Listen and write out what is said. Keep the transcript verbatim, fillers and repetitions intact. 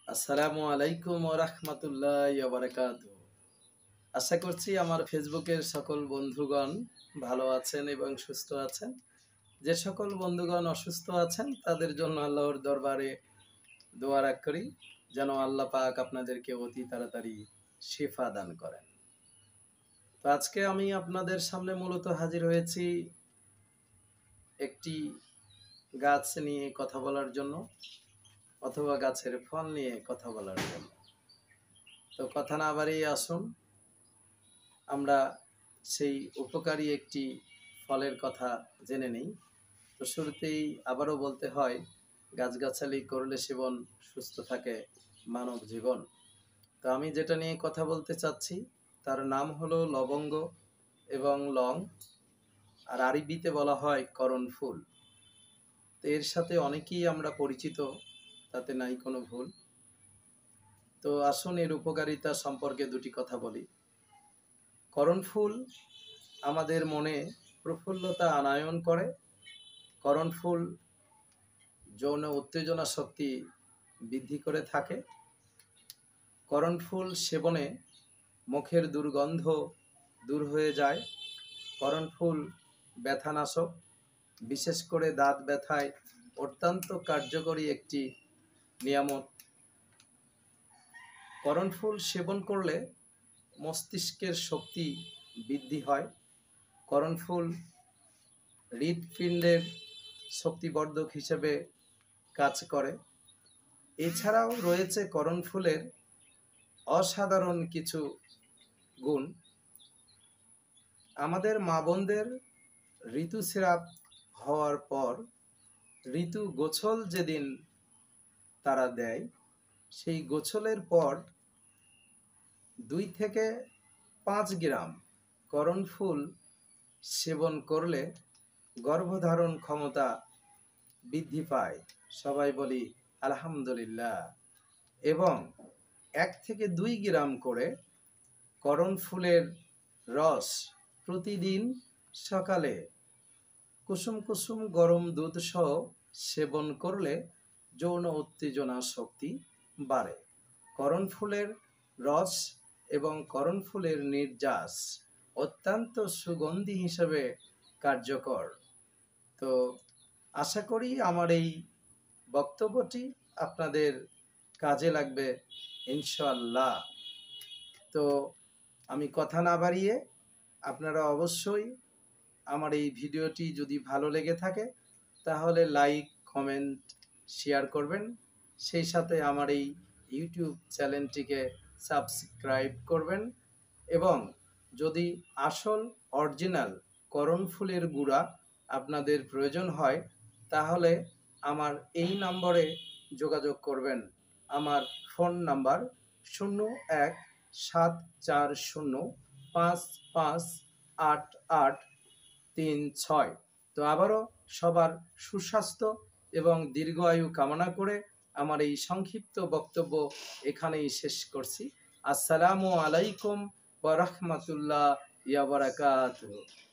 আসসালামু আলাইকুম ওয়া রাহমাতুল্লাহি ওয়া বারাকাতুহু। আশা করছি আমার ফেসবুকের সকল বন্ধুগণ ভালো আছেন এবং সুস্থ আছেন। যে সকল বন্ধুগণ অসুস্থ আছেন তাদের জন্য আল্লাহর দরবারে দোয়া রাখ করি যেন আল্লাহ পাক আপনাদেরকে অতি তাড়াতাড়ি শিফা দান করেন। তো আজকে আমি আপনাদের সামনে মূলত হাজির হয়েছি একটি গাছ নিয়ে কথা বলার জন্য অথবা গাছের ফল নিয়ে কথা বলার জন্য। তো কথা না বাড়িয়ে আসুন আমরা সেই উপকারী একটি ফলের কথা জেনে নিই। তো শুরুতেই আবারও বলতে হয়, গাছগাছালি করলে সেবন সুস্থ থাকে মানব জীবন। তো আমি যেটা নিয়ে কথা বলতে চাচ্ছি তার নাম হলো লবঙ্গ এবং লং, আর আরবিতে বলা হয় করণ ফুল। তো এর সাথে অনেকেই আমরা পরিচিত, তাতে নাই কোনো ভুল। তো আসুন এর উপকারিতা সম্পর্কে দুটি কথা বলি। করণ ফুল আমাদের মনে প্রফুল্লতা আনয়ন করে। করণ ফুল যৌন উত্তেজনা শক্তি বৃদ্ধি করে থাকে। করণ ফুল সেবনে মুখের দুর্গন্ধ দূর হয়ে যায়। করণ ফুল ব্যথানাশক, বিশেষ করে দাঁত ব্যথায় অত্যন্ত কার্যকরী একটি নিয়ামত। করণ ফুল সেবন করলে মস্তিষ্কের শক্তি বৃদ্ধি হয়। করণ ফুল হৃৎপিণ্ডের শক্তিবর্ধক হিসেবে কাজ করে। এছাড়াও রয়েছে করণ ফুলের অসাধারণ কিছু গুণ। আমাদের মা বোনদের ঋতুস্রাব হওয়ার পর ঋতু গোছল যেদিন তারা দেয়, সেই গোছলের পর দুই থেকে পাঁচ গ্রাম করণ ফুল সেবন করলে গর্ভধারণ ক্ষমতা বৃদ্ধি পায়। সবাই বলি আলহামদুলিল্লাহ। এবং এক থেকে দুই গ্রাম করে করণ ফুলের রস প্রতিদিন সকালে কুসুম কুসুম গরম দুধ সহ সেবন করলে যৌন উত্তেজনা শক্তি বাড়ে। করণ ফুলের রস এবং করণ ফুলের নির্যাস অত্যন্ত সুগন্ধি হিসেবে কার্যকর। তো আশা করি আমার এই বক্তব্যটি আপনাদের কাজে লাগবে ইনশাআল্লাহ। তো আমি কথা না বাড়িয়ে আপনারা অবশ্যই আমার এই ভিডিওটি যদি ভালো লেগে থাকে তাহলে লাইক, কমেন্ট, শেয়ার করবেন। সেই সাথে আমার এই ইউটিউব চ্যানেলটিকে সাবস্ক্রাইব করবেন। এবং যদি আসল অরিজিনাল করণ ফুলের গুঁড়া আপনাদের প্রয়োজন হয় তাহলে আমার এই নম্বরে যোগাযোগ করবেন। আমার ফোন নাম্বার শূন্য এক সাত চার শূন্য পাঁচ পাঁচ আট আট তিন ছয়। তো আবারও সবার সুস্বাস্থ্য এবং দীর্ঘায়ু কামনা করে আমার এই সংক্ষিপ্ত বক্তব্য এখানেই শেষ করছি। আসসালামু আলাইকুম ওয়া রাহমাতুল্লাহি ওয়া বারাকাতুহু।